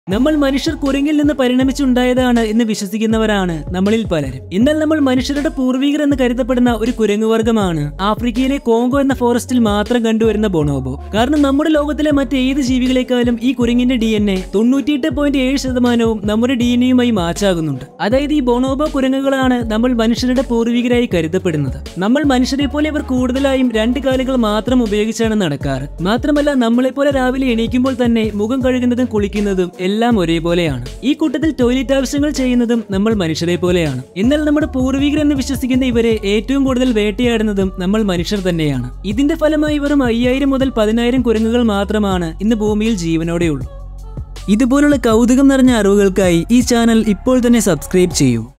നമ്മൾ മനുഷ്യർ കുരങ്ങിൽ നിന്ന് പരിണമിച്ചുണ്ടായതാണ് എന്ന് വിശ്വസിക്കുന്നവരാണ് നമ്മളിൽ പലരും. എന്നാൽ നമ്മൾ മനുഷ്യരുടെ പൂർവികർ എന്ന് കരുതപ്പെടുന്ന ഒരു കുരങ്ങുവർഗമാണ് ആഫ്രിക്കയിലെ കോങ്കോ എന്ന ഫോറസ്റ്റിൽ മാത്രം കണ്ടുവരുന്ന ബൊണോബോ. കാരണം നമ്മുടെ ലോകത്തിലെ മറ്റേത് ജീവികളെക്കാളും ഈ കുരങ്ങിന്റെ DNA 98.7% നമ്മുടെ DNAയുമായി മാച്ചാകുന്നുണ്ട്. അതായത് ഈ ബൊണോബോ കുരങ്ങുകളാണ് നമ്മൾ മനുഷ്യരുടെ പൂർവികരായി കരുതപ്പെടുന്നത്. നമ്മൾ മനുഷ്യരെ പോലെ ഇവർ കൂടുതലായും 2 കാലുകൾ മാത്രം ഉപയോഗിച്ചാണ് നടക്കാറ്. മാത്രമല്ല നമ്മളെപ്പോലെ രാവിലെ എണീക്കുമ്പോൾ തന്നെ മുഖം കഴുകുന്നതും കുളിക്കുന്നതും എല്ലാം ഒരേപോലെയാണ്. ഈ കൂട്ടത്തിൽ ടോയ്ലറ്റ് ആവശ്യങ്ങൾ ചെയ്യുന്നതും നമ്മൾ മനുഷ്യരെ പോലെയാണ്. എന്നാൽ നമ്മുടെ പൂർവികർ എന്ന് വിശ്വസിക്കുന്ന ഇവരെ ഏറ്റവും കൂടുതൽ വേട്ടയാടുന്നതും നമ്മൾ മനുഷ്യർ തന്നെയാണ്. ഇതിന്റെ ഫലമായി വെറും 5000 മുതൽ 10000 കുരങ്ങുകൾ മാത്രമാണ് ഇന്ന് ഭൂമിയിൽ ജീവനോടെയുള്ളൂ. ഇതുപോലുള്ള കൗതുകം നിറഞ്ഞ അറിവുകൾക്കായി ഈ ചാനൽ ഇപ്പോൾ തന്നെ സബ്സ്ക്രൈബ് ചെയ്യൂ.